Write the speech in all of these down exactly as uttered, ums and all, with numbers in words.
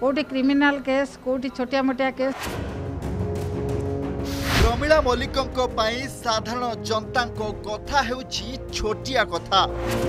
कोटी criminal case कोटी छोटिया मोटिया केस। प्रमिला मल्लिकों पाई साधारण जनता कथा हेउछि छोटिया कथा।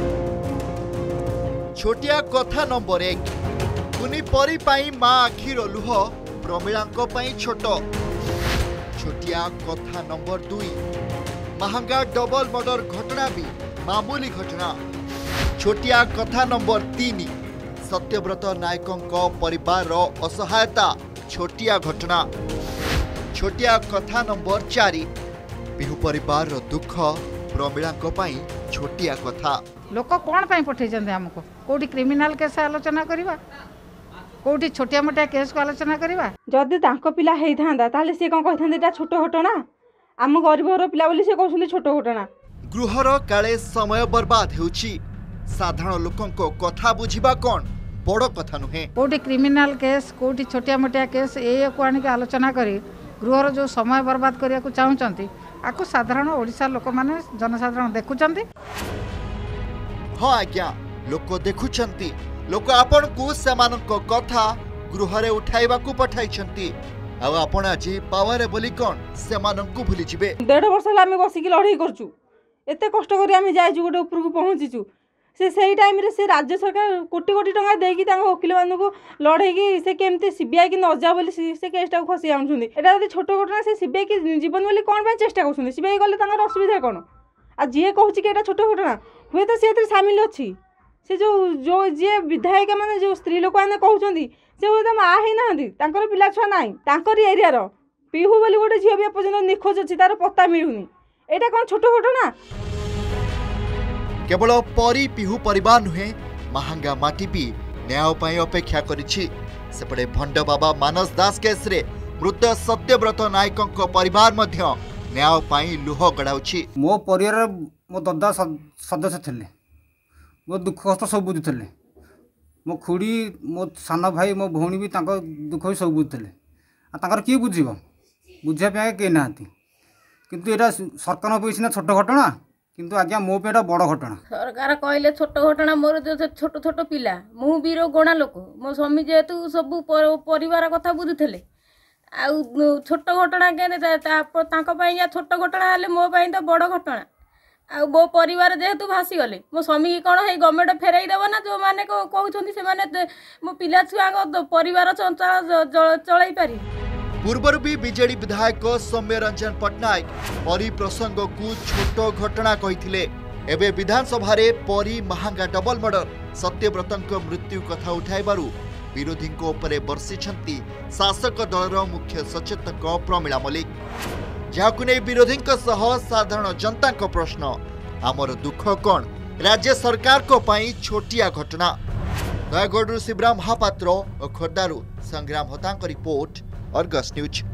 छोटिया कथा नंबर एक कुनी परी पाई माँ आखिर लुह प्रमिला छोट। छोटिया कथा नंबर दुई महंगा डबल मर्डर घटना भी मामूली घटना। छोटिया कथा नंबर तीन सत्यव्रत नायकों परिवार असहायता छोटिया घटना। छोटिया कथा नंबर चार बिहू परिवार दुख प्रमिला छोटिया कथा। लोक कौन पाई पठेइछन्ते हमको कोठी क्रिमिनल केस आलोचना करिवा कोठी छोटिया मोटिया केस को आलोचना करिवा। जदि तांको पिला हेइ थांदा ताले से कोन कहिथांते एटा छोट घटना आम गरीबर पिला बोली से कहउछन्ते छोट घटना। गृहर काले समय बर्बाद हेउछि साधारण लोकंको कथा बुझिबा कोन बड़ कथा नुहे। कोठी क्रिमिनल केस कोठी छोटिया मोटिया केस ए को आनिक आलोचना करी गृहर जो समय बर्बाद करिया को चाहुचंती आकु साधारण ओडिसा लोक माने जनसाधारण देखुचंती। हाँ आज्ञा लोक देखुचंती लोक आपण को सेमानक कथा गृहरे उठाइबा को पठाइछंती आ आपण आज पावर बोली कोन सेमानक भूली जिवे। डेढ़ वर्ष आम बसिक लड़ाई करछु एते कष्ट करी आम जाइछु गोटे ऊपर को पहुंचीछु से सही टाइम रे से राज्य सरकार कोटी कोटी टंका देकी तांको वकील मान को लड़ेगी से केमती सीबीआई की न जा बोली से केसटा को खसी आनुछुंदी। एटा जदि छोट घटना से सीबीआई की जीवन बोली कोन बा चेष्टा करछुंदी सीबीआई गले तांकर असुविधा कोन आ जे कहूछि कि एटा छोट घटना हुए तो से शामिल अछि से जो जो जे विधायक माने जो स्त्री लोक माने कहउछंदी से हुए तो मा हे नाहंदी तांकर पिला छुआ नाही तांकर एरिया रो पिहू बोली गोटे झियो भी पर्यंत निखोज अछि तार पत्ता मिलुनी एटा कोन छोट घटना। केवल परी पिहू परिवार नुहे महंगा माटी भी न्याय पाई अपेक्षा करिछि। सेपटे भंड बाबा मानस दास केस रे मृत सत्यव्रत नायकों परिवार मध्य न्याय पाई लुह गड़ाउछि। मो परिवार मो दादा सदस्य थिले मो दुख कष्ट सब बुझुथिले मो खुड़ी मो सान भाई मो भौणी भी तांको दुख भी सब बुझुथिले आ तांकर की बुझिबो बुझिया पे के नांती किंतु एटा सरकार पैसिना छोट घटना किंतु आज्ञा मो पे एटा बड़ घटना। सरकार कहले छोट घटना मोर जो छोट छोट पिला मु बीरो गोणा लोक मो स्वामी जेहेतु सब परिवार कथा बुझुथिले आ छोट घटना के छोट घटना हेले मो तो बड़ घटना आ मो परिवार जेहेतु भासी गले मो स्वामी कौन है गवर्नमेंट फेरई देव ना जो मैंने कहते से माने मो पिला छुआ परिवार चल पारि। पूर्वर भी बीजेडी विधायक सौम्य रंजन पट्टनायक परी प्रसंग को छोट घटना कही एवं विधानसभा परी महंगा डबल मर्डर सत्यव्रत मृत्यु कथा उठाइबारु विरोधी बर्षि शासक दलर मुख्य सचेतक प्रमिला मल्लिक जहां नहीं विरोधी साधारण जनता प्रश्न आमर दुख कौन राज्य सरकार को पाई छोटिया घटना। नयगढ़ शिवराम महापात्र और खोर्धारू संग्राम होता रिपोर्ट अर्गस न्यूज।